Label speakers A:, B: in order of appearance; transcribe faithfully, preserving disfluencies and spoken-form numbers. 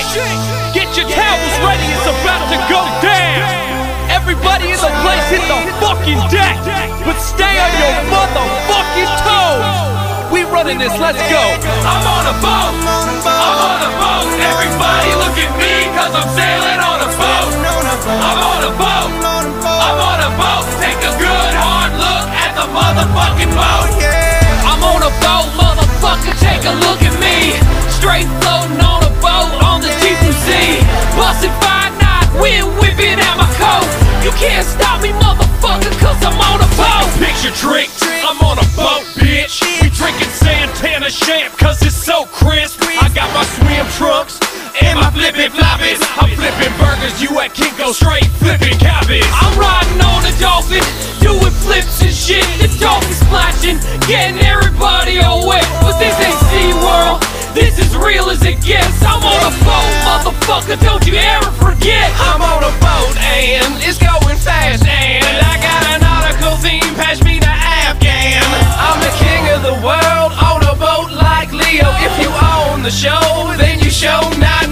A: Get your towels ready, it's about to go down. Everybody in the place hit the fucking deck, but stay on your motherfucking toes. We running this, let's go. I'm on a boat, I'm on a boat. Everybody look at me, cause I'm sailing on a boat. I'm on a boat, I'm on a boat. Take a good hard look at the motherfucking boat. I'm on a boat, motherfucker, take a look at me. Straight floating on a boat on the deep blue sea. Bustin' five knots, wind whipping out my coat. You can't stop me, motherfucker, cause I'm on a boat. Picture trick, I'm on a boat, bitch. We drinking Santana champ, cause it's so crisp. I got my swim trunks and my flippin' floppies. I'm flipping burgers, you at Kinko, straight flipping cabbage. I'm riding on a dolphin, doing flips and shit. The dolphin splashing, getting everybody all wet. But this ain't SeaWorld, this is real as it gets. I'm on a boat, motherfucker, don't you ever forget. I'm on a boat and it's going fast, and I got an nautical theme, pass me the Afghan. I'm the king of the world on a boat like Leo. If you own the show, then you show not